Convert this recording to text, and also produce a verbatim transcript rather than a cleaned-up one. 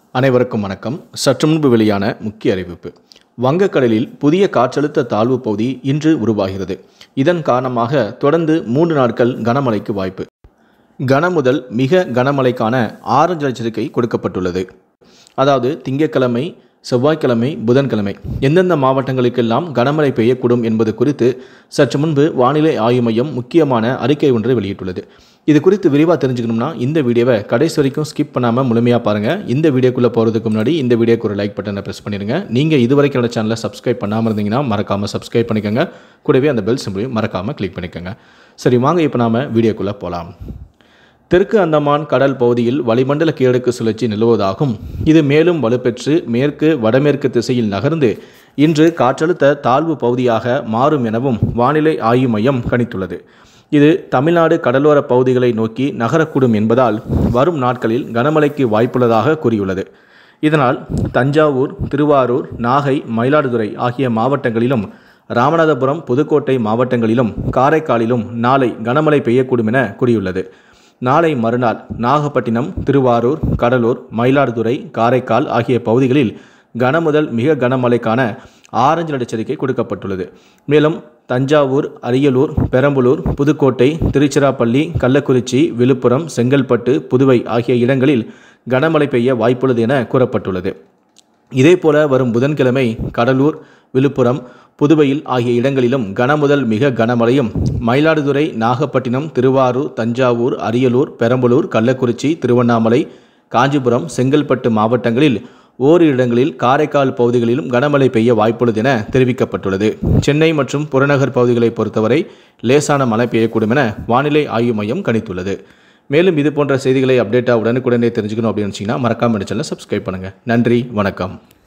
அனைவருக்கும் வணக்கம். சற்று முன்பு வெளியான முக்கிய அறிவிப்பு. வங்கக்கடலில் புதிய காற்றழுத்த தாழ்வு பகுதி இன்று உருவாகிறது. இதன் காரணமாக தொடர்ந்து மூன்று நாட்கள் கனமழைக்கு வாய்ப்பு. கன முதல் மிக கனமழைக்கான ஆரஞ்சு எச்சரிக்கை கொடுக்கப்பட்டுள்ளது. அதாவது திங்கட்கிழமை, செவ்வாய்க்கிழமை, புதன்கிழமை எந்தெந்த மாவட்டங்களுக்கெல்லாம் கனமழை பெய்யக்கூடும் என்பது குறித்து சற்று முன்பு வானிலை ஆய்வு மையம் முக்கியமான அறிக்கை ஒன்றை வெளியிட்டுள்ளது. இது குறித்து விரிவாக தெரிஞ்சுக்கணும்னா இந்த வீடியோவை கடைசி வரைக்கும் ஸ்கிப் பண்ணாமல் முழுமையாக பாருங்கள். இந்த வீடியோக்குள்ளே போகிறதுக்கு முன்னாடி இந்த வீடியோக்கு ஒரு லைக் பட்டனை ப்ரெஸ் பண்ணிடுங்க. நீங்கள் இதுவரைக்கும் என்னோட சேனலை சப்ஸ்கிரைப் பண்ணாமல் இருந்தீங்கன்னா மறக்காமல் சப்ஸ்கிரைப் பண்ணிக்கோங்க. கூடவே அந்த பெல் சிம்பிளையும் மறக்காமல் கிளிக் பண்ணிக்கோங்க. சரி, வாங்க இப்போ நாம் வீடியோக்குள்ளே போகலாம். தெற்கு அந்தமான் கடல் பகுதியில் வளிமண்டல கீழடுக்கு சுழற்சி நிலவுவதாகும். இது மேலும் வலுப்பெற்று மேற்கு வடமேற்கு திசையில் நகர்ந்து இன்று காற்றழுத்த தாழ்வு பகுதியாக மாறும் எனவும் வானிலை ஆய்வு மையம் கணித்துள்ளது. இது தமிழ்நாடு கடலோர பகுதிகளை நோக்கி நகரக்கூடும் என்பதால் வரும் நாட்களில் கனமழைக்கு வாய்ப்புள்ளதாக கூறியுள்ளது. இதனால் தஞ்சாவூர், திருவாரூர், நாகை, மயிலாடுதுறை ஆகிய மாவட்டங்களிலும், ராமநாதபுரம், புதுக்கோட்டை மாவட்டங்களிலும், காரைக்காலிலும் நாளை கனமழை பெய்யக்கூடும் என கூறியுள்ளது. நாளை மறுநாள் நாகப்பட்டினம், திருவாரூர், கடலூர், மயிலாடுதுறை, காரைக்கால் ஆகிய பகுதிகளில் கனமுதல் மிக கனமழைக்கான ஆரஞ்சு எச்சரிக்கை கொடுக்கப்பட்டுள்ளது. மேலும் தஞ்சாவூர், அரியலூர், பெரம்பலூர், புதுக்கோட்டை, திருச்சிராப்பள்ளி, கள்ளக்குறிச்சி, விழுப்புரம், செங்கல்பட்டு, புதுவை ஆகிய இடங்களில் கனமழை பெய்ய வாய்ப்புள்ளது என கூறப்பட்டுள்ளது. இதேபோல வரும் புதன்கிழமை கடலூர், விழுப்புரம், புதுவையில் ஆகிய இடங்களிலும் கனமுதல் மிக கனமழையும், மயிலாடுதுறை, நாகப்பட்டினம், திருவாரூர், தஞ்சாவூர், அரியலூர், பெரம்பலூர், கள்ளக்குறிச்சி, திருவண்ணாமலை, காஞ்சிபுரம், செங்கல்பட்டு மாவட்டங்களில் ஓரிரு இடங்களில், காரைக்கால் பகுதிகளிலும் கனமழை பெய்ய வாய்ப்புள்ளது என தெரிவிக்கப்பட்டுள்ளது. சென்னை மற்றும் புறநகர் பகுதிகளை பொறுத்தவரை லேசான மழை பெய்யக்கூடும் என வானிலை ஆய்வு மையம் கணித்துள்ளது. மேலும் இது போன்ற செய்திகளை அப்டேட்டாக உடனுக்குடனே தெரிஞ்சுக்கணும் அப்படின்னு நினச்சிங்கன்னா மறக்காம சேனலை சப்ஸ்கிரைப் பண்ணுங்கள். நன்றி, வணக்கம்.